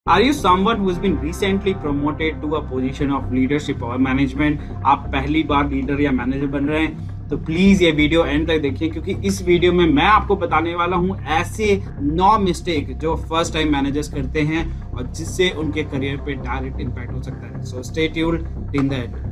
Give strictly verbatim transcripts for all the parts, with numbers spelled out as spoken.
Are you someone who has been recently promoted to a position of leadership or management? आप पहली बार leader या manager बन रहे हैं तो प्लीज ये वीडियो एंड तक देखिए, क्योंकि इस वीडियो में मैं आपको बताने वाला हूँ ऐसे नौ मिस्टेक जो फर्स्ट टाइम मैनेजर्स करते हैं और जिससे उनके करियर पे डायरेक्ट इम्पैक्ट हो सकता है। So stay tuned till the end.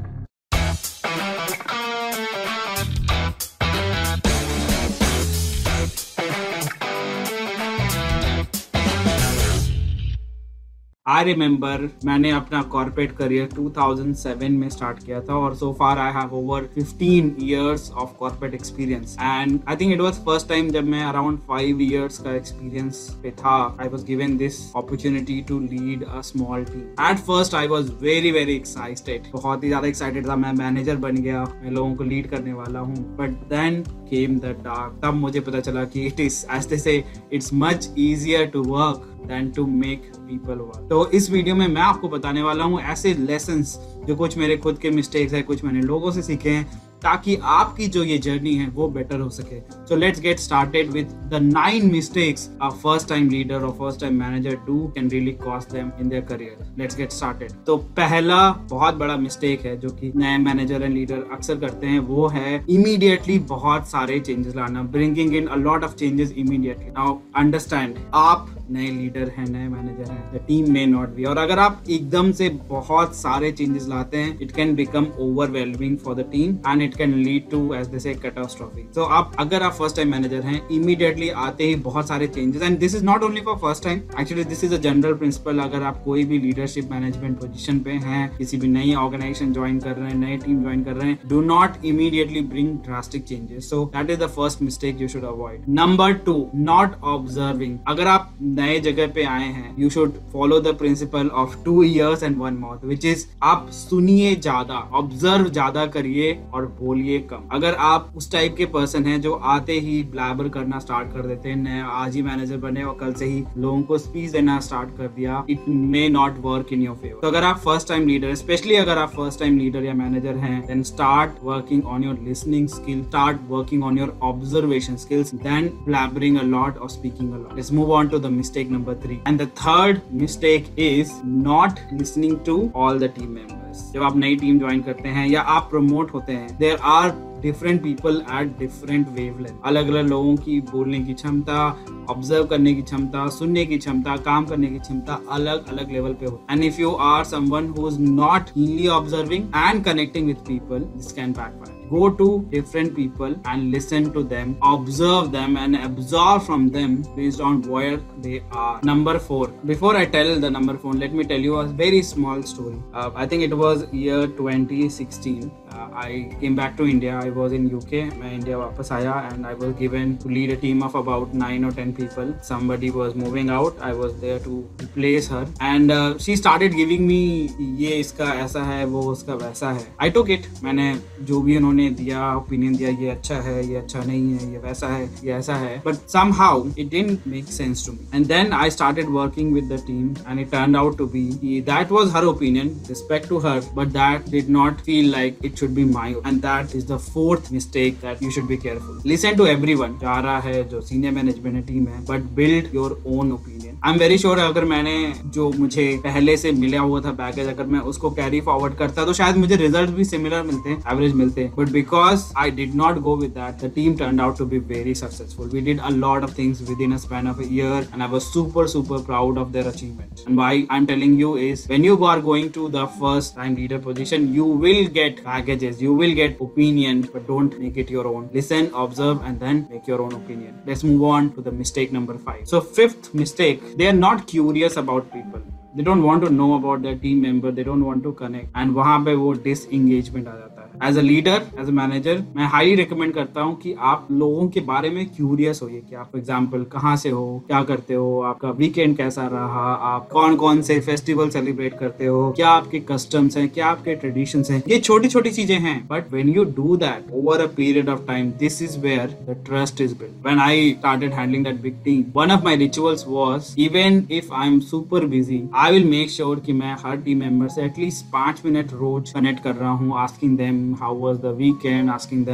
I remember मैंने अपना corporate career two thousand seven में स्टार्ट किया था और so far I have over fifteen years of corporate experience and I think it was first time जब मैं around five years का experience पे था। I was given this opportunity to lead a small team. At first I was very very excited, बहुत ही ज्यादा excited था। मैं मैनेजर बन गया, मैं लोगों को लीड करने वाला हूँ। But then came the dark. तब मुझे पता चला कि it is as they say it's much easier to work than to make people work। तो इस वीडियो में मैं आपको बताने वाला हूँ ऐसे lessons जो कुछ मेरे खुद के मिस्टेक्स है, कुछ मैंने लोगों से सीखे हैं, ताकि आपकी जो ये जर्नी है वो बेटर हो सके। So let's get started with the nine mistakes a first time leader और first time manager do can really cost them in their career. Let's get started. तो पहला बहुत बड़ा मिस्टेक है जो कि नए मैनेजर एंड लीडर अक्सर करते हैं, वो है इमीडिएटली बहुत सारे चेंजेस लाना, bringing in a lot of changes immediately. Now understand, आप नए लीडर हैं, नए मैनेजर हैं, the team may not be, और अगर आप एकदम से बहुत सारे चेंजेस लाते हैं it can become overwhelming for the team and it can lead to as they say catastrophe. So आप अगर आप फर्स्ट टाइम मैनेजर हैं, इमीडिएटली आते ही बहुत सारे changes, and this is not only for first time, actually this is a general principle. अगर आप कोई भी लीडरशिप मैनेजमेंट पोजीशन पे हैं, किसी भी नई ऑर्गेनाइजेशन ज्वाइन कर रहे हैं, नई टीम ज्वाइन कर रहे हैं, do not immediately bring drastic changes. So that is the first mistake you should avoid. Number two, not observing. अगर आप नए जगह पे आए हैं, you should follow the principle of two ears and one mouth, which is आप सुनिए ज्यादा, ऑब्जर्व ज्यादा करिए और बोलिए कम। अगर आप उस टाइप के पर्सन हैं जो आते ही ब्लैबर करना स्टार्ट कर देते हैं, नए आज ही मैनेजर बने और कल से ही लोगों को स्पीच देना स्टार्ट कर दिया, it may not work in your favour. तो अगर आप फर्स्ट टाइम लीडर, स्पेशली अगर आप फर्स्ट टाइम लीडर या मैनेजर हैं, then start working on your listening skill, start working on your observation skills, then blabbering a lot और speaking a lot. Let's move on to the mistake number three. And the third mistake is not listening to all the team members. जब आप नई team join करते हैं या आप promote होते हैं, there are different people at different wavelength. अलग अलग लोगों की बोलने की क्षमता, ऑब्जर्व करने की क्षमता, सुनने की क्षमता, काम करने की क्षमता अलग अलग लेवल पे हो। And if you are someone who is not keenly observing and connecting with people, this can backfire. Go to different people and listen to them, observe them and absorb from them based on where they are. Number four. Before I tell the number four, let me tell you a very small story. Uh, I think it was year twenty sixteen. Uh, I came back to India. I was in U K. मैं India वापस आया and I was given to lead a team of about nine or ten people. Somebody was moving out. I was there to replace her and uh, she started giving me ये इसका ऐसा है, वो उसका वैसा है। I took it. मैंने जो भी उन्होंने दिया ओपिनियन दिया, ये अच्छा है, ये अच्छा नहीं है, ये वैसा है, ये ऐसा है, but somehow it didn't make sense to me. And then I started working with the team and it turned out to be that was her opinion, respect to her, but that did not feel like it should be my opinion. And that is the fourth mistake that you should be careful. Listen to everyone, जा रहा है जो senior management है, team है, but build your own opinion. I am very sure अगर मैंने जो मुझे पहले से मिला हुआ था पैकेज, अगर मैं उसको कैरी फॉरवर्ड करता तो शायद मुझे रिजल्ट भी सिमिलर मिलते, एवरेज मिलते, but because I did not go with that, the team turned out to be very successful. We did a lot of things within a span of a year and I was super super proud of their achievements. And why I'm telling you is, when you are going to the first time leader position, you will get packages, you will get opinion, but don't make it your own. Listen, observe and then make your own opinion. Let's move on to the mistake number five. So fifth mistake, they are not curious about people. They don't want to know about their team member, they don't want to connect, and वहाँ पे वो disengagement आ जाता है। As a leader, as a manager, मैं highly recommend करता हूँ कि आप लोगों के बारे में curious होइए कि आप for example कहाँ से हो, क्या करते हो, आपका weekend कैसा रहा, आप कौन कौन से festival celebrate करते हो, क्या आपके customs हैं, क्या आपके traditions हैं, ये छोटी छोटी चीजें हैं। But when you do that over a period of time, this is where the trust is built. When I started handling that big team, one of my rituals was, even if I'm super busy, I will make sure कि मैं हर team member से at least पांच minute रोज connect कर रहा हूँ, asking them how was the weekend, asking them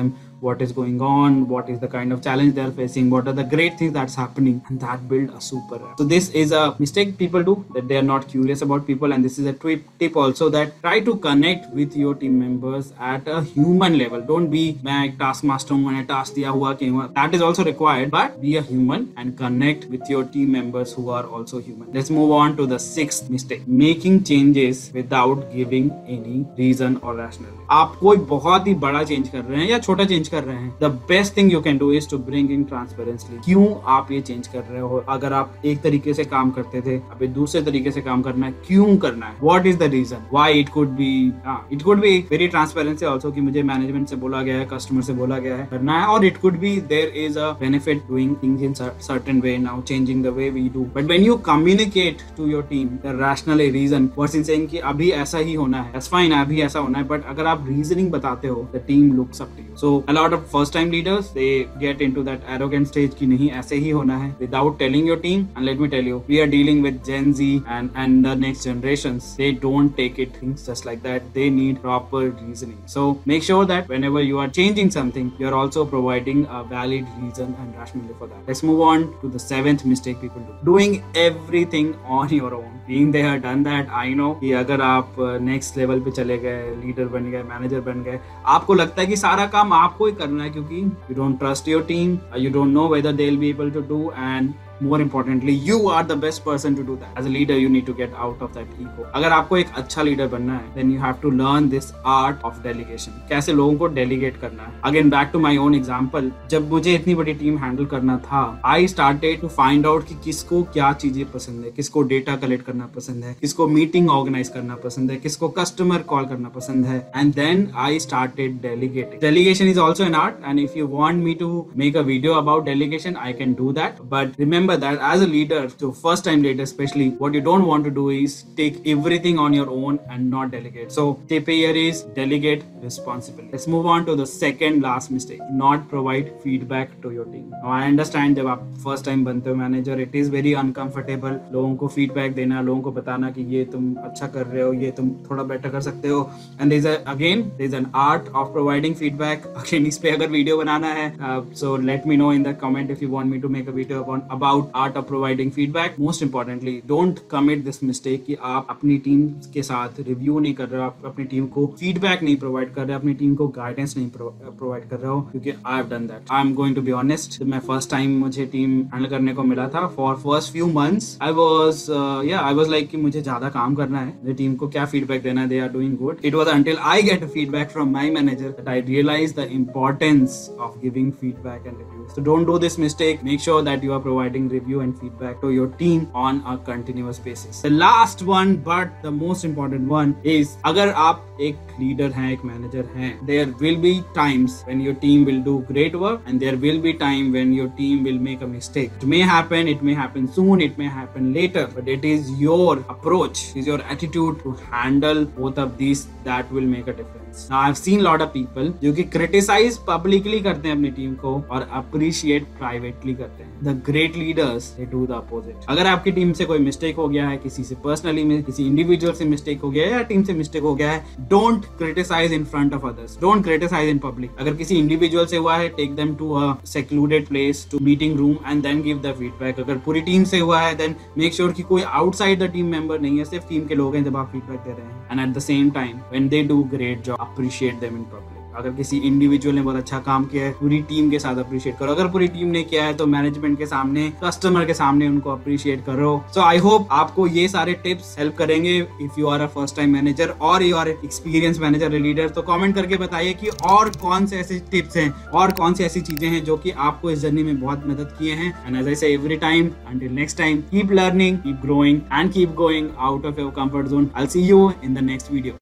what is going on, what is the kind of challenge they are facing, what are the great things that's happening, and that build a super app. So this is a mistake people do, that they are not curious about people, and this is a tip tip also, that try to connect with your team members at a human level. Don't be मैं एक task master हूँ, मैंने task दिया हुआ कि that is also required, but be a human and connect with your team members who are also human. Let's move on to the sixth mistake, making changes without giving any reason or rationale. आप कोई बहुत ही बड़ा change कर रहे हैं या छोटा change कर रहे हैं, the best thing you can do is to bring in transparency. क्यों आप ये चेंज कर रहे हो? अगर आप एक तरीके से काम करते थे, अभी दूसरे तरीके से काम करना है, क्यों करना है? What is the reason? Why? It could be, ah, it could be very transparency also कि मुझे मैनेजमेंट से बोला गया है, कस्टमर से बोला गया है करना है, और it could be there is a benefit doing things in certain way now, changing the way we do. But when you communicate to your team the rational reason versus saying कि अभी ऐसा ही होना है, that's fine, अभी ऐसा होना है, but अगर आप reasoning बताते हो, the team looks up to you. So a lot of first time leaders, they get into that arrogant stage कि नहीं ऐसे ही होना है, without telling your team. And let me tell you, we are dealing with Gen Z and and the next generations. They don't take it things just like that. They need proper reasoning. So make sure that whenever you are changing something, you are also providing a valid reason and rationale for that. Let's move on to the seventh mistake people do, doing everything on your own. Being there, done that. I know कि अगर आप next level पे चले गए, leader बन गए, manager बन गए, आपको लगता है कि सारा काम आपको ही करना है, क्योंकि you don't trust your team, you don't know whether they'll be able to do, and more importantly, you are the best person to do that. As a leader, you need to get out of that ego. अगर आपको एक अच्छा leader बनना है, then you have to learn this art of delegation. कैसे लोगों को delegate करना है. Again, back to my own example. जब मुझे इतनी बड़ी टीम हैंडल करना था, I started to find out कि किसको क्या चीजें पसंद है, किसको डेटा कलेक्ट करना पसंद है, किसको मीटिंग ऑर्गेनाइज करना पसंद है, किसको कस्टमर कॉल करना पसंद है, and then I started delegating. Delegation is also an art, and if you want me to make a video about delegation, I can do that. But remember that as a leader, so first time leader especially, what you don't want to do is take everything on your own and not delegate. So tip here is delegate responsibly. Let's move on to the second last mistake, not provide feedback to your team. Now I understand जब आप first time बनते हो manager, it is very uncomfortable लोगों को feedback देना, लोगों को बताना कि ये तुम अच्छा कर रहे हो, ये तुम थोड़ा better कर सकते हो, and there's a again there's an art of providing feedback. Again इस पे अगर वीडियो बनाना है, uh, so let me know in the comment if you want me to make a video about about art of providing feedback. Most importantly, don't commit this mistake कि आप अपनी team के साथ review नहीं कर रहे हो, आप अपनी टीम को फीडबैक नहीं प्रोवाइड कर रहे हो, अपनी टीम को गाइडेंस नहीं प्रोवाइड कर रहे हो, क्योंकि I have done that. I am going to be honest, मैं फर्स्ट टाइम मुझे टीम हैंडल करने को मिला था, for first few months I was या आई वाज लाइक कि मुझे ज्यादा काम करना है, मेरी टीम को क्या फीडबैक देना है, they are doing good. It was until I get a feedback from my manager that I realize the importance of giving feedback and reviews. So don't do this mistake. Make sure that you are providing review and feedback to your team on a continuous basis. The last one, but the most important one is, अगर आप एक leader हैं, एक manager हैं, there will be times when your team will do great work and there will be time when your team will make a mistake. It may happen, it may happen soon, it may happen later, but it is your approach, it is your attitude to handle both of these that will make a difference. Now I've seen lot of people जो कि criticize publicly करते हैं अपनी team को और appreciate privately करते हैं. The great leaders, they do the opposite. अगर आपकी टीम से कोई मिस्टेक हो गया है, किसी से पर्सनली में, किसी इंडिविजुअल से मिस्टेक हो गया है या टीम से मिस्टेक हो गया है, don't criticize in front of others, don't criticize in public. अगर किसी इंडिविजुअल से हुआ है, take them to a secluded place, to meeting room and then give the feedback. अगर पूरी टीम से हुआ है, देन मेक श्योर कि कोई आउटसाइड द टीम मेंबर नहीं है, सिर्फ टीम के लोग हैं जब आप फीडबैक दे रहे हैं. And at the same time when they do great job, appreciate them in public. अगर किसी इंडिविजुअल ने बहुत अच्छा काम किया है, पूरी टीम के साथ अप्रिशिएट करो. अगर पूरी टीम ने किया है तो मैनेजमेंट के सामने, कस्टमर के सामने उनको अप्रिशिएट करो. सो आई होप आपको ये सारे टिप्स हेल्प करेंगे. If you are a first time manager और you are experience manager leader, तो कमेंट करके बताइए कि और कौन से ऐसे टिप्स हैं और कौन सी ऐसी चीजें हैं जो कि आपको इस जर्नी में बहुत मदद किए हैं. And as I say every time, until next time, keep learning, keep growing and keep going out of your comfort zone. I will see you in the next video.